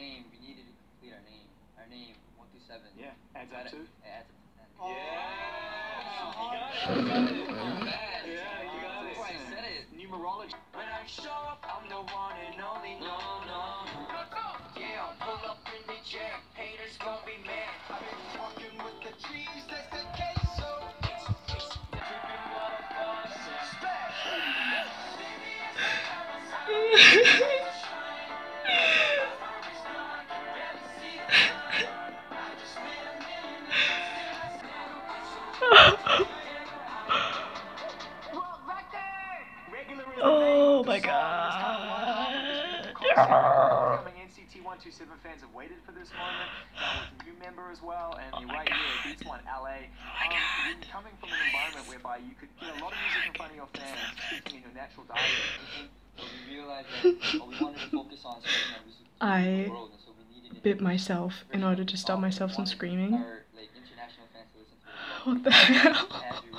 name. We needed to complete our name. Our name 1 through 7. Yeah. Adds up to. It adds up to 10. Oh. Yeah. You got it. Yeah, you got it. Before I said it. Numerology. When I show up, I'm the one and only. No, no. Yeah, pull up in the jet. Haters gon' be mad. I've been walking with the trees. That's the queso. Dripping water faucet. Splash. Oh my god. NCT 127 fans have waited for this moment. With a new member as well, and you're right here, Beats One LA. You're coming from an environment whereby you could get a lot of music in front of your fans, speaking in your natural dialect. So we realized that we wanted to focus on spreading our music to the world, and so we needed bit myself in order to stop myself from screaming. Our, like, international fans to listen to it. What the hell? As we